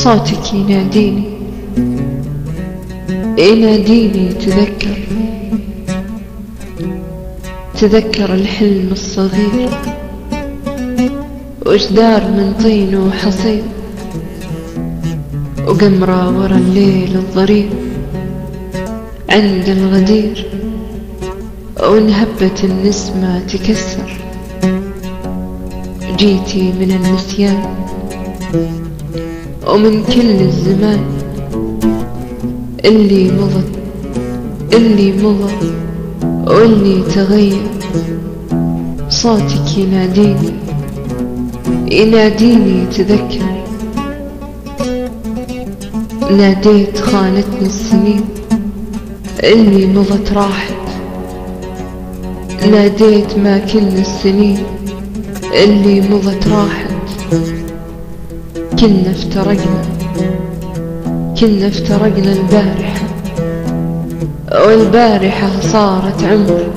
صوتك يناديني يناديني، تذكر الحلم الصغير وجدار من طين وحصير وقمرة ورا الليل الضرير عند الغدير، وانهبت النسمة تكسر. جيتي من النسيان ومن كل الزمان اللي مضى واللي تغير. صوتك يناديني تذكر. ناديت خانتني السنين اللي مضت راحت، ناديت ما كل السنين اللي مضت راحت. كنا افترقنا البارحة، والبارحة صارت عمر.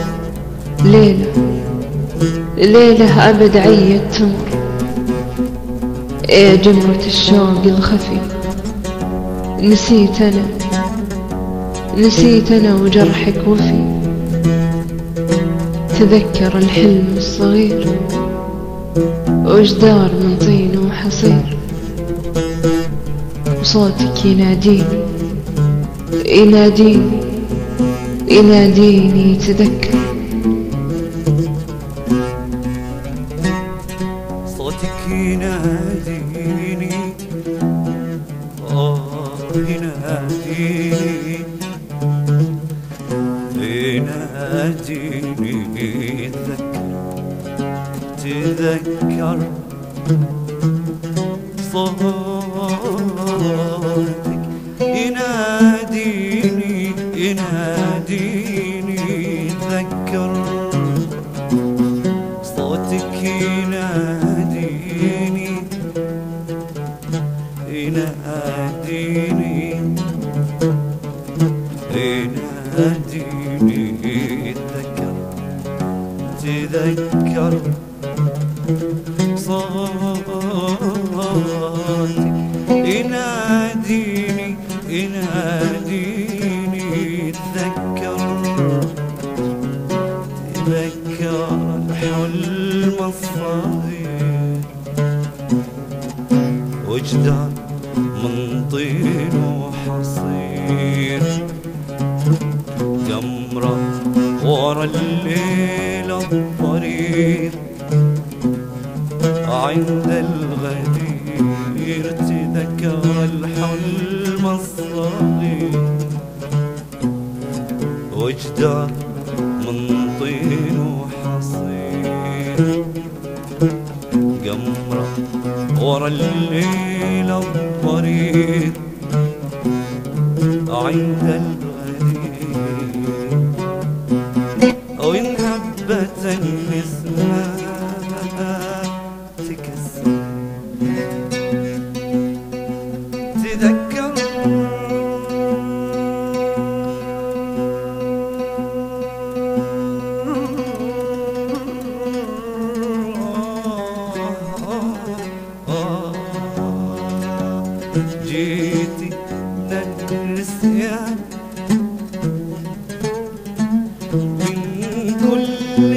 ليلة أبد عيت تمر. يا جمرة الشوق الخفي، نسيت أنا وجرحك وفي. تذكر الحلم الصغير وجدار من طين وحصير. وصوتك يناديني تذكر. صوتك يناديني يناديني تذكر. صوتك يناديني تذكر. صوتك يناديني تذكر. صوتك يناديني تذكر. الحلم الصغير وجدان من طين وحصير. قمرة ورا الليل الضرير عند الغدير. تذكر الحلم الصغير وجدان من طين وحصير. قمرة ورا الليل الضرير عند الغدير، وانهبت النسمة تكسر. تذكر جيتي للنسيان من كل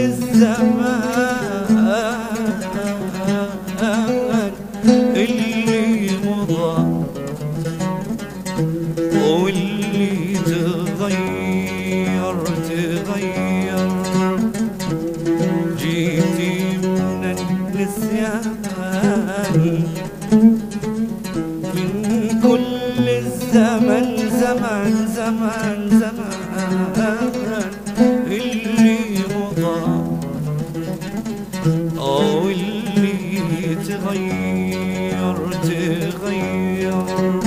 الزمان اللي مضى واللي تغير. جيتي من النسيان من كل الزمان زمان اللي مضى واللي تغير.